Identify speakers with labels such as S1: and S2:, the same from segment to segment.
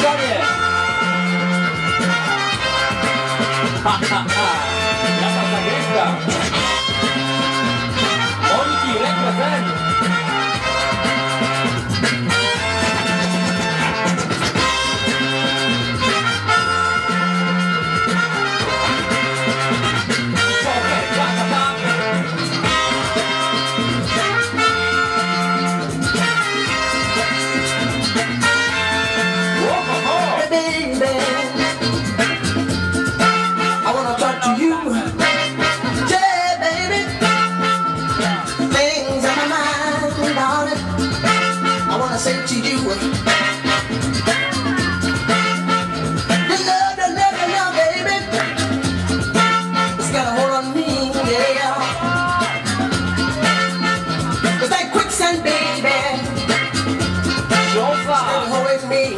S1: Mołczanie! Ha, ha, ha! Jaka zagrywka! Moniki, reprezent!
S2: Say to you, your love, baby, it's got a hold on me, yeah. It's like quicksand, baby, it's got a hold on me,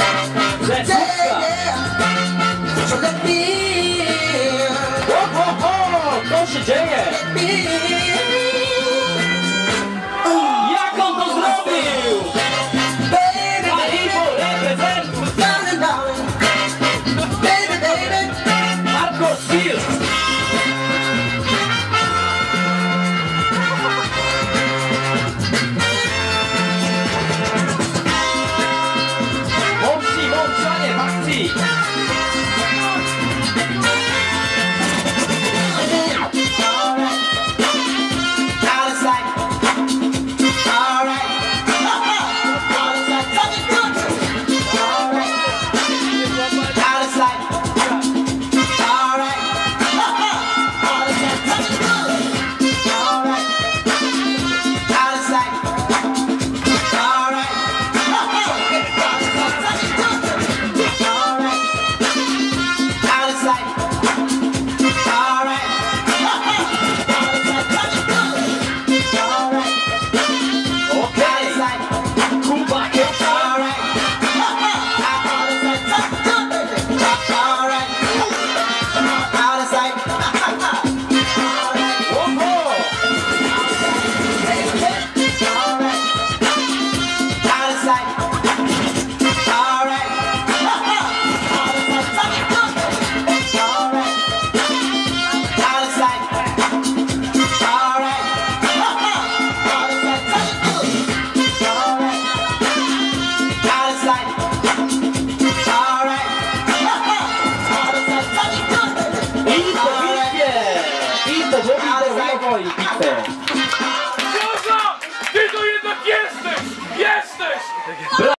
S2: yeah. So let me,
S1: Co się dzieje?
S2: let me.
S1: Jak on to zrobił? Hardcore Steel! Mołczanie w akcji! I bitwę.
S3: Ty to jednak jesteś! Jesteś!